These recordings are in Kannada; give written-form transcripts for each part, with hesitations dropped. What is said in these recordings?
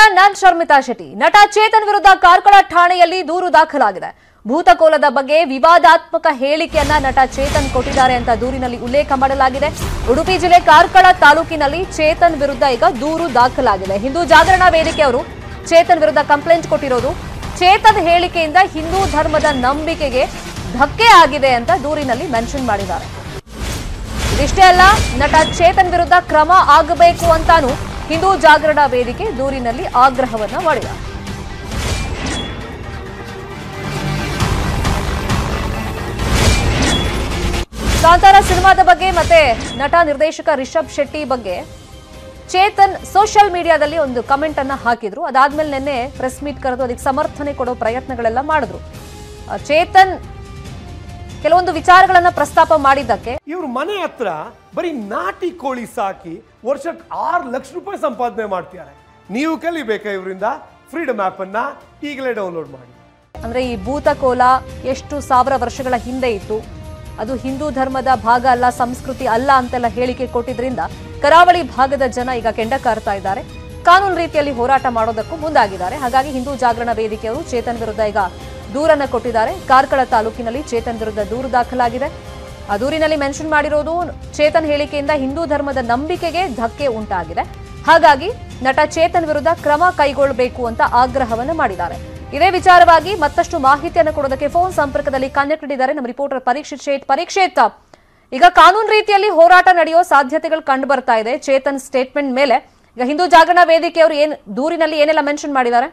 ನಾನ್ ಶರ್ಮಿತಾ ಶೆಟ್ಟಿ. ನಟ ಚೇತನ್ ವಿರುದ್ಧ ಕಾರ್ಕಳ ಠಾಣೆಯಲ್ಲಿ ದೂರು ದಾಖಲಾಗಿದೆ. ಭೂತಕೋಲದ ಬಗ್ಗೆ ವಿವಾದಾತ್ಮಕ ಹೇಳಿಕೆಯನ್ನ ನಟ ಚೇತನ್ ಕೊಟ್ಟಿದ್ದಾರೆ ಅಂತ ದೂರಿನಲ್ಲಿ ಉಲ್ಲೇಖ ಮಾಡಲಾಗಿದೆ. ಉಡುಪಿ ಜಿಲ್ಲೆ ಕಾರ್ಕಳ ತಾಲೂಕಿನಲ್ಲಿ ಚೇತನ್ ವಿರುದ್ಧ ಈಗ ದೂರು ದಾಖಲಾಗಿದೆ. ಹಿಂದೂ ಜಾಗರಣಾ ವೇದಿಕೆಯವರು ಚೇತನ್ ವಿರುದ್ಧ ಕಂಪ್ಲೇಂಟ್ ಕೊಟ್ಟಿರೋದು. ಚೇತನ್ ಹೇಳಿಕೆಯಿಂದ ಹಿಂದೂ ಧರ್ಮದ ನಂಬಿಕೆಗೆ ಧಕ್ಕೆ ಆಗಿದೆ ಅಂತ ದೂರಿನಲ್ಲಿ ಮೆನ್ಷನ್ ಮಾಡಿದ್ದಾರೆ. ಇದಿಷ್ಟೇ ಅಲ್ಲ, ನಟ ಚೇತನ್ ವಿರುದ್ಧ ಕ್ರಮ ಆಗಬೇಕು ಅಂತಾನೂ ಹಿಂದೂ ಜಾಗರಣಾ ವೇದಿಕೆ ದೂರಿನಲ್ಲಿ ಆಗ್ರಹವನ್ನ ಮಾಡಿದೆ. ಕಾಂತಾರ ಸಿನಿಮಾದ ಬಗ್ಗೆ ಮತ್ತೆ ನಟ ನಿರ್ದೇಶಕ ರಿಷಬ್ ಶೆಟ್ಟಿ ಬಗ್ಗೆ ಚೇತನ್ ಸೋಷಿಯಲ್ ಮೀಡಿಯಾದಲ್ಲಿ ಒಂದು ಕಮೆಂಟ್ ಅನ್ನ ಹಾಕಿದ್ರು. ಅದಾದ್ಮೇಲೆ ನಿನ್ನೆ ಪ್ರೆಸ್ ಮೀಟ್ ಕರೆದು ಅದಕ್ಕೆ ಸಮರ್ಥನೆ ಕೊಡೋ ಪ್ರಯತ್ನಗಳೆಲ್ಲ ಮಾಡಿದ್ರು. ಚೇತನ್ ಕೆಲವೊಂದು ವಿಚಾರಗಳನ್ನ ಪ್ರಸ್ತಾಪ ಮಾಡಿದ್ದಕ್ಕೆ ಇವ್ರ ಮನೆ ಹತ್ರ ಬರೀ ನಾಟಿ ಕೋಳಿ ಸಾಕಿ ವರ್ಷಕ್ಕೆ 6 ಲಕ್ಷ ರೂಪಾಯಿ ಸಂಪಾದನೆ ಮಾಡ್ತಿದ್ದಾರೆ. ನೀವು ಕಲಿಬೇಕಾ ಇವರಿಂದ? ಫ್ರೀಡಮ್ ಆಪ್ ಅನ್ನ ಈಗಲೇ ಡೌನ್ಲೋಡ್ ಮಾಡಿ. ಅಂದ್ರೆ ಈ ಭೂತಕೋಲ ಎಷ್ಟು 1000 ವರ್ಷಗಳ ಹಿಂದೆ ಇತ್ತು, ಅದು ಹಿಂದೂ ಧರ್ಮದ ಭಾಗ ಅಲ್ಲ, ಸಂಸ್ಕೃತಿ ಅಲ್ಲ ಅಂತೆಲ್ಲ ಹೇಳಿಕೆ ಕೊಟ್ಟಿದ್ರಿಂದ ಕರಾವಳಿ ಭಾಗದ ಜನ ಈಗ ಕೆಂಡ ಕಾರ್ತಾ ಇದ್ದಾರೆ. ಕಾನೂನು ರೀತಿಯಲ್ಲಿ ಹೋರಾಟ ಮಾಡೋದಕ್ಕೂ ಮುಂದಾಗಿದ್ದಾರೆ. ಹಾಗಾಗಿ ಹಿಂದೂ ಜಾಗರಣ ವೇದಿಕೆಯವರು ಚೇತನ್ ವಿರುದ್ಧ ಈಗ ದೂರನ್ನ ಕೊಟ್ಟಿದ್ದಾರೆ. ಕಾರ್ಕಳ ತಾಲೂಕಿನಲ್ಲಿ ಚೇತನ್ ವಿರುದ್ಧ ದೂರು ದಾಖಲಾಗಿದೆ. ಆ ದೂರಿನಲ್ಲಿ ಮೆನ್ಷನ್ ಮಾಡಿರೋದು ಚೇತನ್ ಹೇಳಿಕೆಯಿಂದ ಹಿಂದೂ ಧರ್ಮದ ನಂಬಿಕೆಗೆ ಧಕ್ಕೆ ಉಂಟಾಗಿದೆ. ಹಾಗಾಗಿ ನಟ ಚೇತನ್ ವಿರುದ್ಧ ಕ್ರಮ ಕೈಗೊಳ್ಳಬೇಕು ಅಂತ ಆಗ್ರಹವನ್ನು ಮಾಡಿದ್ದಾರೆ. ಇದೇ ವಿಚಾರವಾಗಿ ಮತ್ತಷ್ಟು ಮಾಹಿತಿಯನ್ನು ಕೊಡೋದಕ್ಕೆ ಫೋನ್ ಸಂಪರ್ಕದಲ್ಲಿ ಕನೆಕ್ಟ್ ಇದ್ದಾರೆ ನಮ್ಮ ರಿಪೋರ್ಟರ್ ಪರೀಕ್ಷಿತ್ ಶೇಟ್. ಪರೀಕ್ಷಿತ್, ಈಗ ಕಾನೂನು ರೀತಿಯಲ್ಲಿ ಹೋರಾಟ ನಡೆಯೋ ಸಾಧ್ಯತೆಗಳು ಕಂಡು ಬರ್ತಾ ಇದೆ ಚೇತನ್ ಸ್ಟೇಟ್ಮೆಂಟ್ ಮೇಲೆ. ಈಗ ಹಿಂದೂ ಜಾಗರಣಾ ವೇದಿಕೆಯವರು ದೂರಿನಲ್ಲಿ ಏನೆಲ್ಲ ಮೆನ್ಷನ್ ಮಾಡಿದ್ದಾರೆ?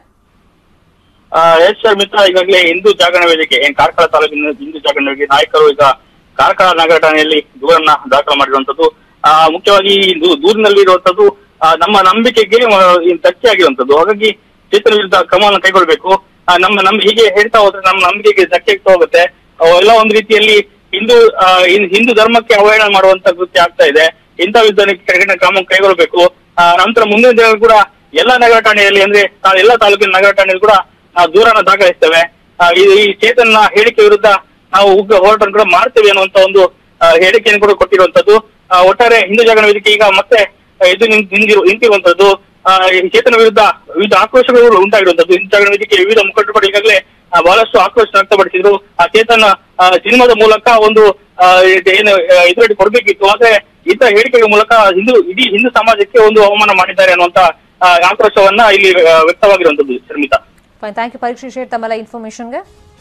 ಎಸ್ ಶರ್ಮಿತಾ, ಈಗಾಗಲೇ ಹಿಂದೂ ಜಾಗರಣ ವೇದಿಕೆ ಕಾರ್ಕಳ ತಾಲೂಕಿನ ಹಿಂದೂ ಜಾಗರಣ ವೇದಿಕೆ ನಾಯಕರು ಈಗ ಕಾರ್ಕಳ ನಗರ ಠಾಣೆಯಲ್ಲಿ ದೂರನ್ನ ದಾಖಲು ಮಾಡಿರುವಂತದ್ದು. ಮುಖ್ಯವಾಗಿ ದೂರಿನಲ್ಲಿ ಇರುವಂತದ್ದು ನಮ್ಮ ನಂಬಿಕೆಗೆ ಧಕ್ಕೆ ಆಗಿರುವಂತದ್ದು. ಹಾಗಾಗಿ ಚೇತನ್ ವಿರುದ್ಧ ಕ್ರಮವನ್ನು ಕೈಗೊಳ್ಳಬೇಕು. ಹೀಗೆ ಹೇಳ್ತಾ ಹೋದ್ರೆ ನಮ್ಮ ನಂಬಿಕೆಗೆ ಧಕ್ಕೆ ಆಗ್ತಾ ಹೋಗುತ್ತೆ. ಎಲ್ಲ ಒಂದು ರೀತಿಯಲ್ಲಿ ಹಿಂದೂ ಧರ್ಮಕ್ಕೆ ಅವಹೇಳನ ಮಾಡುವಂತ ಕೃತ್ಯ ಆಗ್ತಾ ಇದೆ. ಇಂಥ ವಿರುದ್ಧ ಕ್ರಮ ಕೈಗೊಳ್ಳಬೇಕು. ನಂತರ ಮುಂದಿನ ದಿನ ಕೂಡ ಎಲ್ಲಾ ನಗರ ಠಾಣೆಯಲ್ಲಿ ಅಂದ್ರೆ ಎಲ್ಲಾ ತಾಲೂಕಿನ ನಗರ ಠಾಣೆಯಲ್ಲಿ ಕೂಡ ನಾವು ದೂರನ್ನ ದಾಖಲಿಸ್ತೇವೆ. ಈ ಚೇತನ್ನ ಹೇಳಿಕೆ ವಿರುದ್ಧ ನಾವು ಉಗ್ರ ಹೋರಾಟ ಕೂಡ ಮಾಡ್ತೇವೆ ಅನ್ನುವಂತ ಒಂದು ಹೇಳಿಕೆಯನ್ನು ಕೂಡ ಕೊಟ್ಟಿರುವಂತದ್ದು. ಒಟ್ಟಾರೆ ಹಿಂದೂ ಜಾಗರಣ ವೇದಿಕೆ ಈಗ ಮತ್ತೆ ಎದ್ದು ನಿಂತಿರುವಂತದ್ದು. ಚೇತನ ವಿರುದ್ಧ ವಿವಿಧ ಆಕ್ರೋಶಗಳು ಉಂಟಾಗಿರುವಂತದ್ದು. ಹಿಂದೂ ಜಾಗರಣ ವೇದಿಕೆ ವಿವಿಧ ಮುಖಂಡರು ಈಗಾಗಲೇ ಬಹಳಷ್ಟು ಆಕ್ರೋಶ ವ್ಯಕ್ತಪಡಿಸಿದ್ರು. ಆ ಚೇತನ ಸಿನಿಮಾದ ಮೂಲಕ ಒಂದು ಏನು ಎದುರಡಿ ಕೊಡ್ಬೇಕಿತ್ತು, ಆದ್ರೆ ಇಂಥ ಹೇಳಿಕೆಗಳ ಮೂಲಕ ಇಡೀ ಹಿಂದೂ ಸಮಾಜಕ್ಕೆ ಒಂದು ಅವಮಾನ ಮಾಡಿದ್ದಾರೆ ಅನ್ನುವಂತ ಆಕ್ರೋಶವನ್ನ ಇಲ್ಲಿ ವ್ಯಕ್ತವಾಗಿರುವಂತದ್ದು. ಶರ್ಮಿತಾ, ಥ್ಯಾಂಕ್ ಯು ಪರೀಕ್ಷಿತ್ ಶೇಟ್ ತಮ್ಮೆಲ್ಲ ಇನ್ಫಾರ್ಮೇಶನ್ಗೆ.